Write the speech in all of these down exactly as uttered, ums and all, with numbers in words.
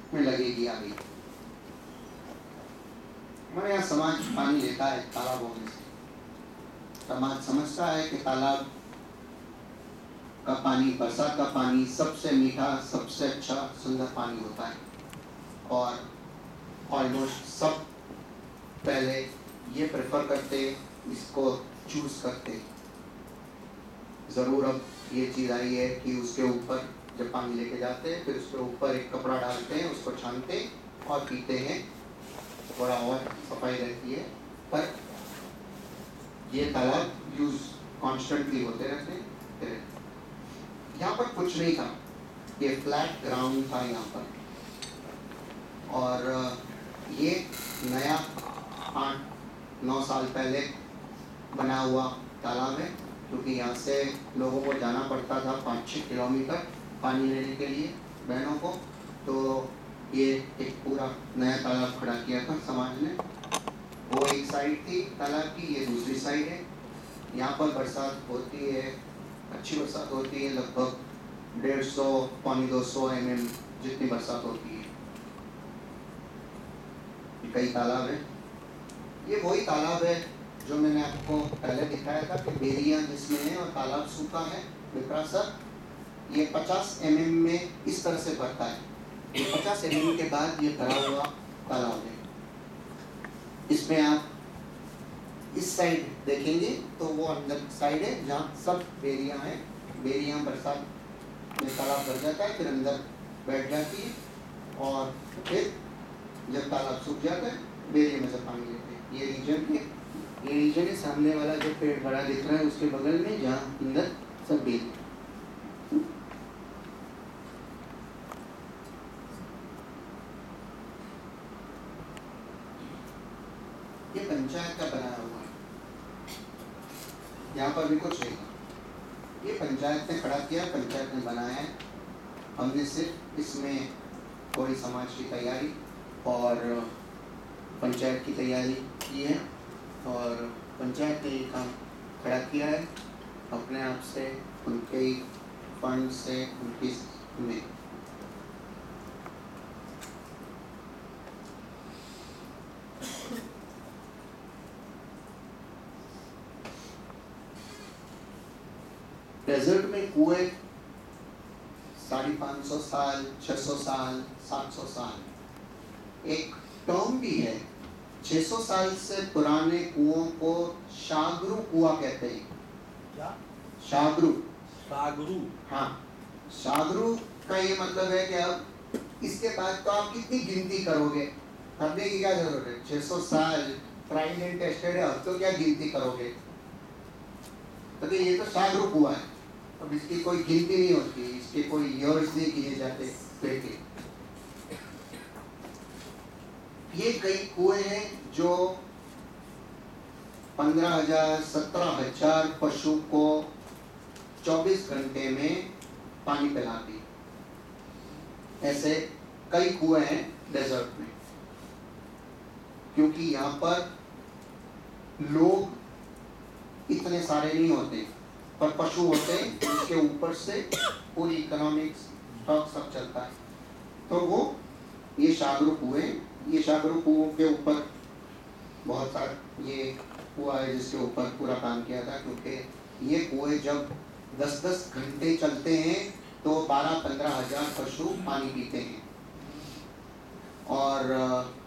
में लगेगी आगे। हमारे यहाँ समाज पानी लेता है तालाबों में से। समाज समझता है कि तालाब का पानी, बरसात का पानी सबसे मीठा, सबसे अच्छा, सुंदर पानी होता है। और ऑलमोस्ट सब पहले ये प्रेफर करते, इसको चूज करते। ज़रूर अब ये चीज़ आई है कि उसके ऊपर जब पानी लेके जाते हैं फिर उसके ऊपर एक कपड़ा डालते हैं, उसको छानते और पीते हैं, थोड़ा और सफाई रहती है। पर ये तालाब यूज कॉन्स्टेंटली होते रहते हैं। यहाँ पर कुछ नहीं था, ये फ्लैट ग्राउंड था यहाँ पर। और ये नया आठ नौ साल पहले बना हुआ तालाब है, क्योंकि यहाँ से लोगों को जाना पड़ता था पाँच छः किलोमीटर पानी लेने के लिए, बहनों को। तो ये एक पूरा नया तालाब खड़ा किया था समाज ने। वो एक साइड थी तालाब की, ये दूसरी साइड है। यहाँ पर बरसात होती है, अच्छी बरसात होती है, लगभग डेढ़ सौ पौने दो सौ एम एम जितनी बरसात होती है। कई तालाब है। ये वही तालाब है जो मैंने आपको पहले दिखाया था कि बेरियां जिसमें है और तालाब सूखा है विपरासर। ये पचास एम एम में इस तरह से भरता है। ये पचास एम एम के बाद ये भरा हुआ तालाब है। इसमें आप इस साइड देखेंगे तो वो अंदर साइड है जहाँ सब बेरियां हैं। बेरियां बरसात में तालाब भर जाता है, फिर अंदर बैठ जाती है और फिर जब तालाब सूख जाता है बेरिया में से पानी लेते हैं। ये रीजन है, ये रीजन है। सामने वाला जो पेड़ बड़ा दिख रहा है उसके बगल में जहाँ अंदर सब बेरिया। ये पंचायत का बनाया हुआ है, यहाँ पर भी कुछ नहीं। ये पंचायत ने खड़ा किया, पंचायत ने बनाया है। हमने सिर्फ इसमें थोड़ी समाज की तैयारी और पंचायत की तैयारी की है। और पंचायत ने ये काम खड़ा किया है अपने आप से, उनके फंड से, उनकी में। डेजर्ट में कुएं साढ़े पाँच सौ साल, छह सौ साल, सात सौ साल। एक टर्म भी है, छह सौ साल से पुराने कुओं को शागरू कुआं कहते हैं। क्या? शागरू। शागरू। हाँ, शागरू का ये मतलब है कि अब इसके बाद तो आप कितनी गिनती करोगे, करने की क्या जरूरत है? छह सौ साल ट्राइड एंड टेस्टेड है, अब तो क्या गिनती करोगे? तो ये तो शागरू कुआं है, अब इसकी कोई गिनती नहीं होती, इसके कोई ईयर्स नहीं किए जाते पेड़ के। ये कई कुएं हैं जो पंद्रह हजार सत्रह हजार पशु को चौबीस घंटे में पानी पिलाती। ऐसे कई कुएं हैं डेजर्ट में, क्योंकि यहाँ पर लोग इतने सारे नहीं होते पर पशु होते हैं, जिसके ऊपर से पूरी इकोनॉमिक्स स्टॉक सब चलता है। तो वो ये शागरू कुएं, ये शागरू कुओं के ऊपर बहुत सारा ये कुआं है जिसके ऊपर पूरा काम किया था, क्योंकि ये कुएं जब दस दस घंटे चलते हैं तो बारह पंद्रह हजार पशु पानी पीते हैं। और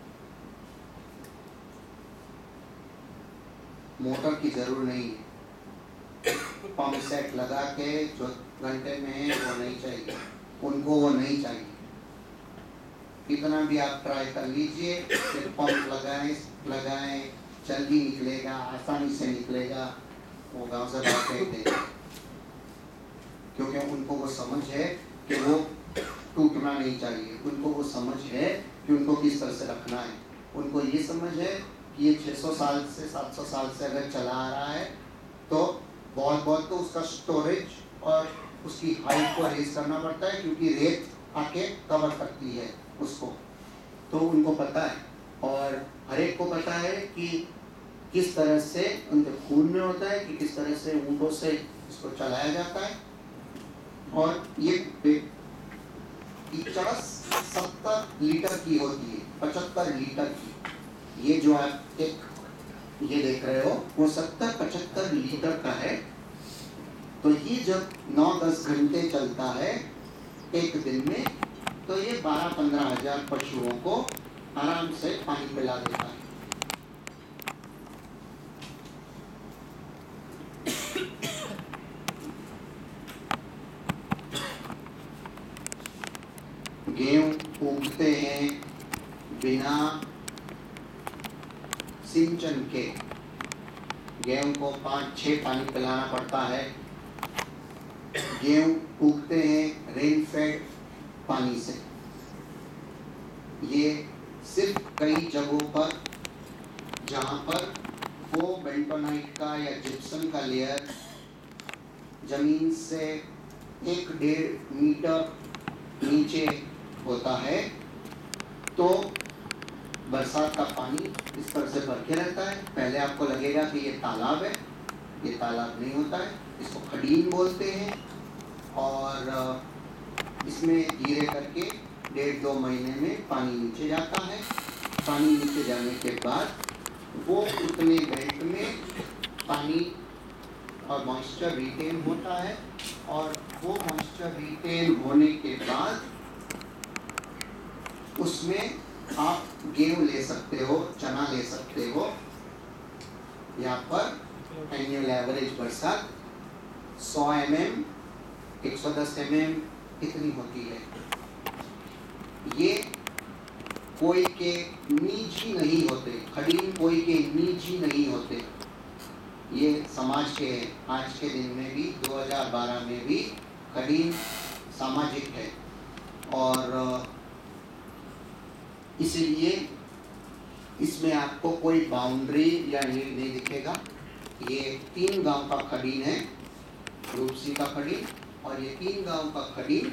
मोटर की जरूरत नहीं है, पंप सेट लगा के जो घंटे में है वो नहीं चाहिए उनको, वो नहीं चाहिए। कितना भी आप ट्राई कर लीजिए, फिर पंप लगाएं लगाएं जल्दी निकलेगा, आसानी से निकलेगा, वो गांव से बाहर फेंक देगा। क्योंकि उनको वो समझ है कि वो टूटना नहीं चाहिए, उनको वो समझ है कि उनको किस तरह से रखना है। उनको ये समझ है कि ये छह सौ साल से सात सौ साल से अगर चला आ रहा है तो बहुत बहुत तो उसका स्टोरेज और उसकी हाइट को रेज करना पड़ता है, क्योंकि रेत आके कवर करती है उसको। तो उनको पता है, और हर एक को पता है कि किस तरह से उनके खून में होता है कि किस तरह से ऊँटों से इसको चलाया जाता है। और ये पचास सत्तर लीटर की होती है, पचहत्तर लीटर की। ये जो आप एक ये देख रहे हो वो सत्तर पचहत्तर लीटर का है। तो ये जब नौ दस घंटे चलता है एक दिन में, तो ये बारह पंद्रह हजार पशुओं को आराम से पानी पिला देता है। गेहूं उगते हैं बिना सिंचन के। गेहूं को पाँच छः पानी पिलाना पड़ता है। गेहूं उगते हैं रेन फेड पानी से। ये सिर्फ कई जगहों पर जहाँ पर वो बेंटोनाइट का या जिप्सम का लेयर जमीन से एक डेढ़ मीटर नीचे होता है, तो बरसात का पानी इस तरह से भर के रहता है। पहले आपको लगेगा कि ये तालाब है, ये तालाब नहीं होता है, इसको खडीन बोलते हैं। और इसमें धीरे करके डेढ़ दो महीने में पानी नीचे जाता है। पानी नीचे जाने के बाद वो उतने बेल्ट में पानी और मॉइस्चर रिटेन होता है, और वो मॉइस्चर रिटेन होने के बाद उसमें आप गेहूं ले सकते हो, चना ले सकते हो। यहाँ पर एनुअल एवरेज बरसात सौ एम एम, एक सौ दस एम एम इतनी होती है। ये कोई के निजी नहीं होते, खडीन कोई के निजी नहीं होते, ये समाज के हैं। आज के दिन में भी दो हज़ार बारह में भी खडीन सामाजिक है, और इसीलिए इसमें आपको कोई बाउंड्री या ये नहीं दिखेगा। ये तीन गांव का खडीन है, रूपसी का खडीन, और ये तीन गांव का खडीन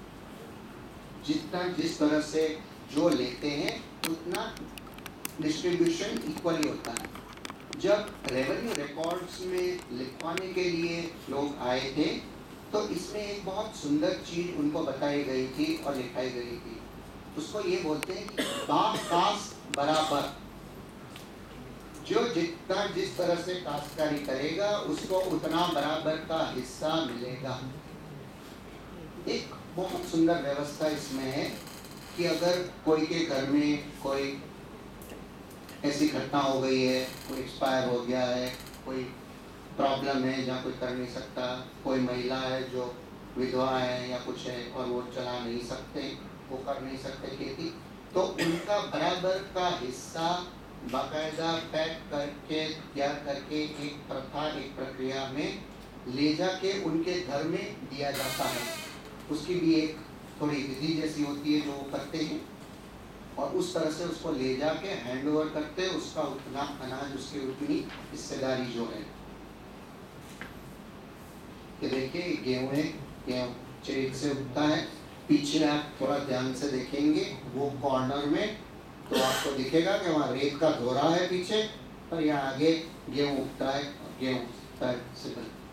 जितना जिस तरह से जो लेते हैं उतना डिस्ट्रीब्यूशन इक्वली होता है। जब रेवेन्यू रिकॉर्ड्स में लिखवाने के लिए लोग आए थे, तो इसमें एक बहुत सुंदर चीज उनको बताई गई थी और लिखाई गई थी। उसको ये बोलते हैं कि बाप कास्ट बराबर। जो जितना जिस तरह से काश्तकारी करेगा उसको उतना बराबर का हिस्सा मिलेगा। एक बहुत सुंदर व्यवस्था इसमें है कि अगर कोई के घर में कोई ऐसी घटना हो गई है, कोई एक्सपायर हो गया है, कोई प्रॉब्लम है जहाँ कोई कर नहीं सकता, कोई महिला है जो विधवा है या कुछ है और वो चला नहीं सकते, वो कर नहीं सकते खेती, तो उनका बराबर का हिस्सा बाकायदा पैक करके तैयार करके एक प्रथा एक प्रक्रिया में ले जाके उनके घर में दिया जाता है। उसकी भी एक थोड़ी विधि जैसी होती है जो वो करते हैं, और उस तरह से उसको ले जाके हैंड ओवर करते हैं। उसका उतना अनाज, उसकी उतनी हिस्सेदारी जो है। ये देखिए गेहूँ है, गेहूँ चेक से उगता है। पीछे आप थोड़ा ध्यान से देखेंगे वो कॉर्नर में, तो आपको दिखेगा कि वहाँ रेत का धोरा है पीछे, पर यहाँ आगे गेहूँ उगता है। गेहूँ से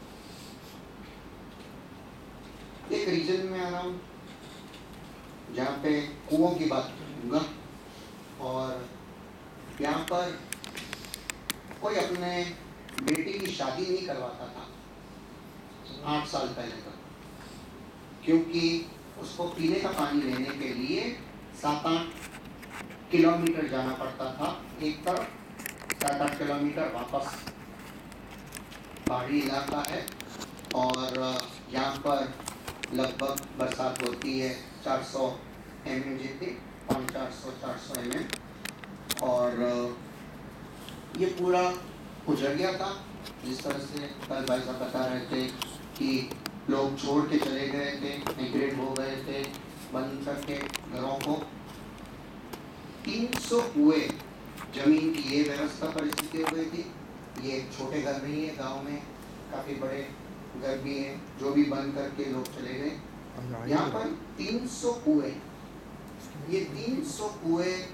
एक रीजन में आ रहा हूँ जहाँ पे कुओं की बात करूँगा, और यहाँ पर कोई अपने बेटी की शादी नहीं करवाता था आठ साल पहले तक, क्योंकि उसको पीने का पानी लेने के लिए सात आठ किलोमीटर जाना पड़ता था एक तरफ, सात आठ किलोमीटर वापस। पहाड़ी इलाका है और यहाँ पर लगभग बरसात होती है चार सौ एम एम जितनी, पाँच चार सौ चार सौ एम एम, और ये पूरा उजड़ गया था। जिस तरह से कल भाई साहब बता रहे थे कि लोग छोड़ के चले गए थे, माइग्रेट हो गए थे बंद करके घरों को। तीन सौ कुएं जमीन की ये व्यवस्था परिस्थिति हो गई थी। ये छोटे घर नहीं है, गांव में काफ़ी बड़े घर भी हैं जो भी बंद करके लोग चले गए। यहाँ पर तीन सौ कुएं, ये तीन सौ कुएं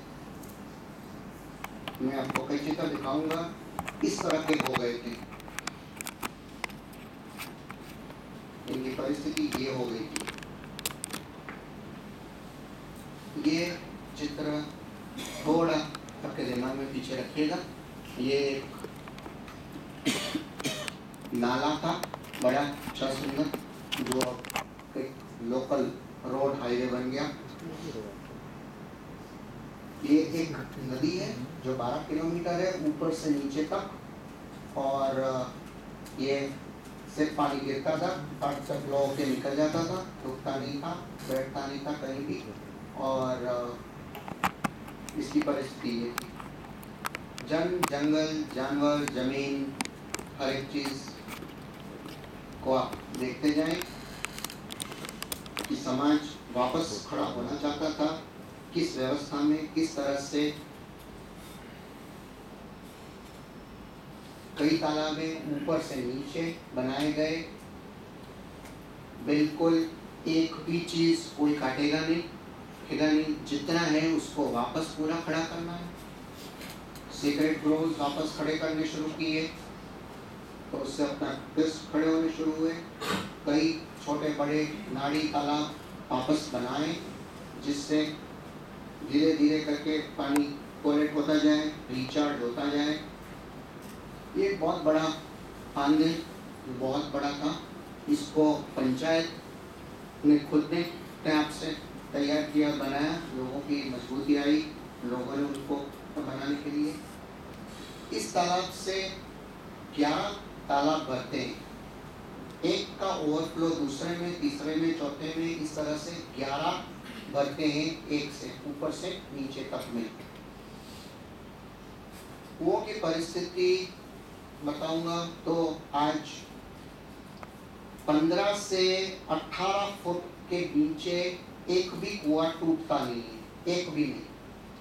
मैं आपको कई चित्र दिखाऊंगा, इस तरह के हो गए थे। इनकी परिस्थिति ये हो गई थी। ये चित्र थोड़ा आपके दिमाग में पीछे रखिएगा। ये नाला था बड़ा अच्छा सुंदर, जो एक लोकल रोड हाईवे बन गया। ये एक नदी है जो बारह किलोमीटर है ऊपर से नीचे तक, और ये सिर्फ पानी गिरता था, फट तक लो के निकल जाता था, रुकता नहीं था, बैठता नहीं था कहीं भी। और इसकी परिस्थिति ये थी, जन जंगल जानवर जमीन हर एक चीज को आप देखते जाएं कि समाज वापस खड़ा होना चाहता था, किस व्यवस्था में किस तरह से कई तालाबें ऊपर से नीचे बनाए गए, बिल्कुल एक भी चीज कोई काटेगा नहीं खेगा नहीं, जितना है उसको वापस पूरा खड़ा करना है। सीक्रेट ग्रोव्स वापस खड़े करने शुरू किए तो उससे अपना ट्विस्ट खड़े होने शुरू हुए। कई छोटे बड़े नाड़ी तालाब वापस बनाए, जिससे धीरे धीरे करके पानी कोलेक्ट होता जाए, रिचार्ज होता जाए। ये एक बहुत बड़ा आंदोलन, बहुत बड़ा था। इसको पंचायत ने खुद ने टैप से तैयार किया, बनाया, लोगों की मजबूती आई, लोगों ने उनको बनाने के लिए। इस तालाब से ग्यारह तालाब भरते हैं, एक का ओवरफ्लो दूसरे में, तीसरे में, चौथे में, इस तरह से ग्यारह भरते हैं, एक से ऊपर से नीचे तक में। कुओं की परिस्थिति बताऊंगा तो आज पंद्रह से अठारह फुट के नीचे एक भी कुआं टूटता नहीं है, एक भी नहीं।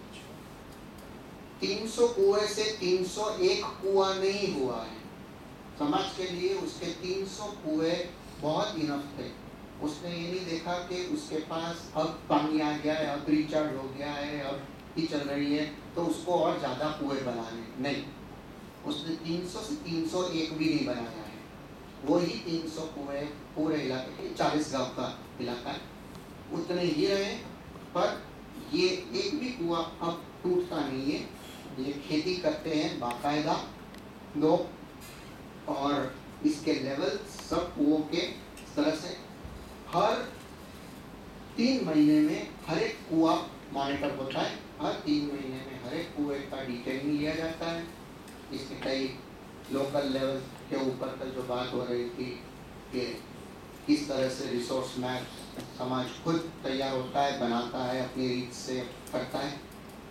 तीन सौ कुएं से तीन सौ एक कुआं नहीं हुआ है। समाज के लिए उसके तीन सौ कुएं बहुत इनफ थे। उसने ये नहीं देखा कि उसके पास अब पानी आ गया है, अब रिचार्ज हो गया है, अब ही चल रही है तो उसको और ज़्यादा कुएं बनाने, नहीं। उसने तीन सौ से तीन सौ एक भी नहीं बनाया है, वही तीन सौ कुएं पूरे इलाके के, चालीस गांव का इलाका है, उतने ही रहे। पर ये एक भी कुआं अब टूटता नहीं है। ये खेती करते हैं बाकायदा लोग, और इसके लेवल सब कुओं के इस तरह से हर तीन महीने में हर एक कुआं मॉनिटर होता है। हर तीन महीने में हर एक कुएं का डिटेलिंग लिया जाता है। इसके कई लोकल लेवल के ऊपर का जो बात हो रही थी कि किस तरह से रिसोर्स मैप समाज खुद तैयार होता है, बनाता है, अपनी रीत से करता है।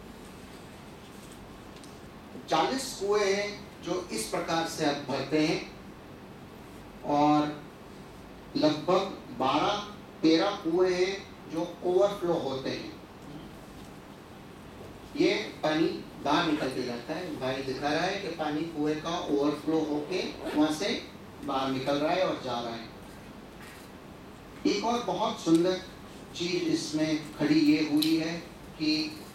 चालीस कुएं हैं जो इस प्रकार से अब भरते हैं, और लगभग बारह तेरह कुएं हैं जो ओवरफ्लो होते हैं। ये पानी बाहर निकल के जाता है, भाई दिखा रहा है कि पानी कुएं का ओवरफ्लो होके वहां से बाहर निकल रहा है और जा रहा है। एक और बहुत सुंदर चीज इसमें खड़ी ये हुई है कि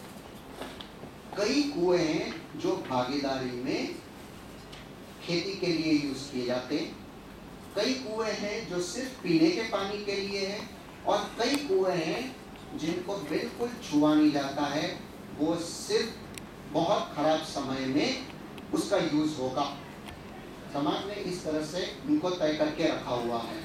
कई कुएं हैं जो भागीदारी में खेती के लिए यूज किए जाते हैं, कई कुएं हैं जो सिर्फ पीने के पानी के लिए है, और कई कुएं हैं जिनको बिल्कुल छुआ नहीं जाता है, वो सिर्फ बहुत खराब समय में उसका यूज होगा। समाज ने इस तरह से उनको तय करके रखा हुआ है।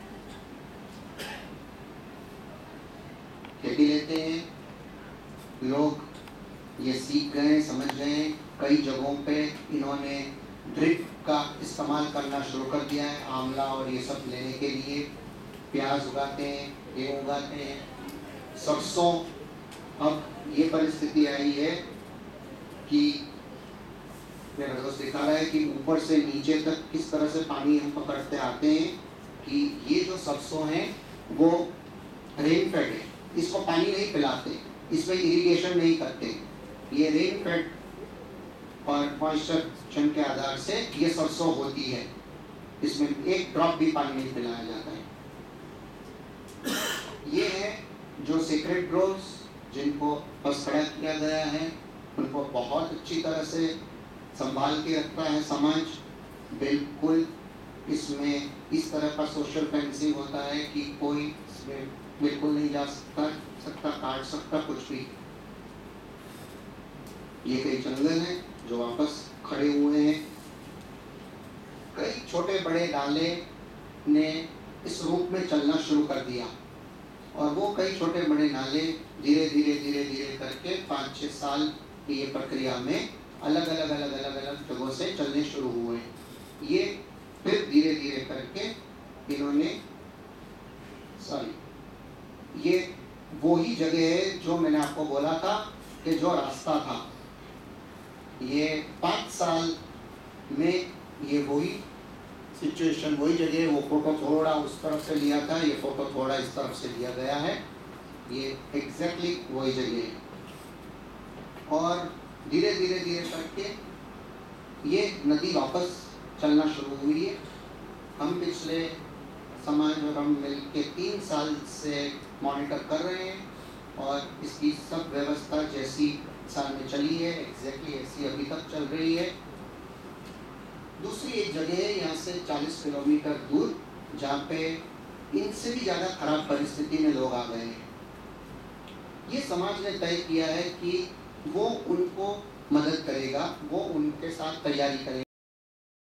खेती लेते हैं लोग, ये सीख गए, समझ गए। कई जगहों पे इन्होंने ड्रिप का इस्तेमाल करना शुरू कर दिया है, आंवला और ये सब लेने के लिए। प्याज उगाते हैं, गेहूँ उगाते हैं, सरसों। अब ये परिस्थिति आई है कि मेरा दोस्त दिखा रहा है कि ऊपर से नीचे तक किस तरह से पानी हम पकड़ते आते हैं, कि ये जो सरसों हैं वो रेन फेड है, इसको पानी नहीं पिलाते, इसमें इरिगेशन नहीं करते। ये रेन फेड और मॉइस्चर के आधार से ये सरसों होती है, इसमें एक ड्रॉप भी पानी नहीं पिलाया जाता है। ये है जो सीक्रेट ग्रोव्स जिनको बस खड़ा किया गया है, उनको बहुत अच्छी तरह से संभाल के रखता है समाज। बिल्कुल इसमें इस तरह का सोशल फेंसिंग होता है कि कोई इसमें बिल्कुल नहीं जा सकता सकता काट सकता कुछ भी। ये कई जंगल हैं जो वापस खड़े हुए हैं। कई छोटे बड़े नाले ने इस रूप में चलना शुरू कर दिया और वो कई छोटे बड़े नाले धीरे धीरे धीरे धीरे करके पाँच छः साल की ये प्रक्रिया में अलग अलग अलग अलग अलग जगहों से चलने शुरू हुए। ये फिर धीरे धीरे करके इन्होंने सॉरी ये वो ही जगह है जो मैंने आपको बोला था कि जो रास्ता था, ये पाँच साल में ये वही सिचुएशन वही जगह। वो फोटो थोड़ा उस तरफ से लिया था, ये फोटो थोड़ा इस तरफ से लिया गया है। ये एग्जैक्टली वही जगह है और धीरे धीरे धीरे करके ये नदी वापस चलना शुरू हुई है। हम पिछले समाज और हम मिल के तीन साल से मॉनिटर कर रहे हैं और इसकी सब व्यवस्था जैसी साल में चली है एग्जैक्टली ऐसी अभी तक चल रही है। दूसरी एक जगह है यहाँ से चालीस किलोमीटर दूर जहाँ पे इनसे भी ज़्यादा खराब परिस्थिति में लोग आ गए हैं। ये समाज ने तय किया है कि वो उनको मदद करेगा, वो उनके साथ तैयारी करेगा।